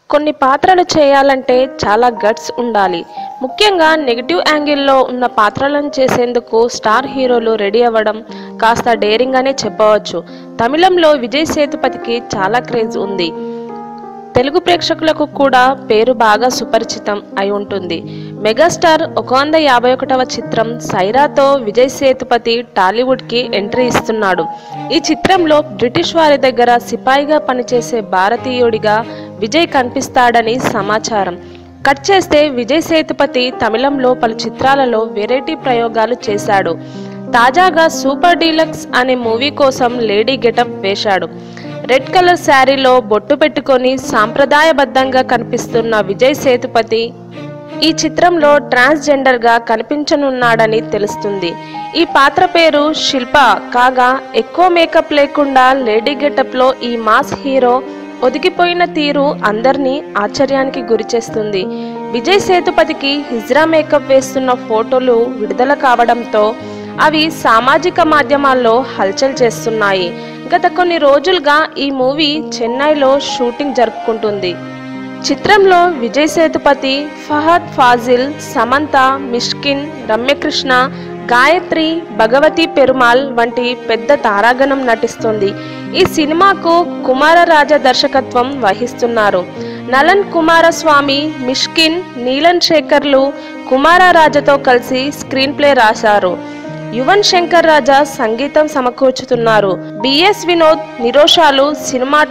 కొన్ని పాత్రలు చేయాలంటే చాలా గట్స్ ఉండాలి. ముఖ్యంగా నెగటివ్ యాంగిల్లో ఉన్న పాత్రలను చేసేందుకు స్టార్ హీరోలు రెడీ అవ్వడం కాస్త డేరింగ్ అనే చెప్పవచ్చు. తమిళంలో విజయ్ సేతుపతికి చాలా క్రేజ్ ఉంది. తెలుగు ప్రేక్షకులకు కూడా పేరు బాగా సుపరిచితం అయి ఉంటుంది. మెగాస్టార్ 151వ చిత్రం సైరాతో విజయ్ సేతుపతి టాలీవుడ్కి ఎంట్రీ ఇస్తున్నాడు. ఈ చిత్రంలో బ్రిటిష్ వారి దగ్గర సిపాయిగా పనిచేసే భారతీయుడిగా విజయ్ కనిపిస్తాడని సమాచారం. కట్ చేస్తే విజయ్ సేతుపతి తమిళంలో పలు చిత్రాలలో వెరైటీ ప్రయోగాలు చేశాడు. తాజాగా సూపర్ డీలక్స్ అనే మూవీ కోసం లేడీ గెటప్ వేశాడు. రెడ్ కలర్ శారీలో బొట్టు పెట్టుకొని సాంప్రదాయబద్ధంగా కనిపిస్తున్న విజయ్ సేతుపతి ఈ చిత్రంలో ట్రాన్స్జెండర్గా కనిపించనున్నాడని తెలుస్తుంది. ఈ పాత్ర పేరు శిల్ప కాగా ఎక్కువ మేకప్ లేకుండా లేడీ గెటప్లో ఈ మాస్ హీరో ఒదిగిపోయిన తీరు అందరినీ ఆశ్చర్యానికి గురిచేస్తుంది. విజయ్ సేతుపతికి హిజ్రా మేకప్ వేస్తున్న ఫోటోలు విడుదల కావడంతో అవి సామాజిక మాధ్యమాల్లో హల్చల్ చేస్తున్నాయి. గత కొన్ని రోజులుగా ఈ మూవీ చెన్నైలో షూటింగ్ జరుపుకుంటుంది. చిత్రంలో విజయ్ సేతుపతి, ఫహద్ ఫాజిల్, సమంత, మిష్కిన్, రమ్యకృష్ణ, గాయత్రి, భగవతి పెరుమాల్ వంటి పెద్ద తారాగణం నటిస్తుంది. ఈ సినిమాకు కుమారరాజ దర్శకత్వం వహిస్తున్నారు. నలన్ కుమారస్వామి, మిష్కిన్, నీలన్ శేఖర్లు కుమారరాజతో కలిసి స్క్రీన్ ప్లే రాశారు. యువన్ శంకర్ రాజా సంగీతం సమకూర్చుతున్నారు. బిఎస్ వినోద్, నిరోషాలు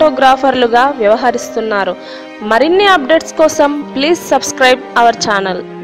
సినిమాటోగ్రాఫర్లుగా వ్యవహరిస్తున్నారు. మరిన్ని అప్డేట్స్ కోసం ప్లీజ్ సబ్స్క్రైబ్ అవర్ ఛానల్.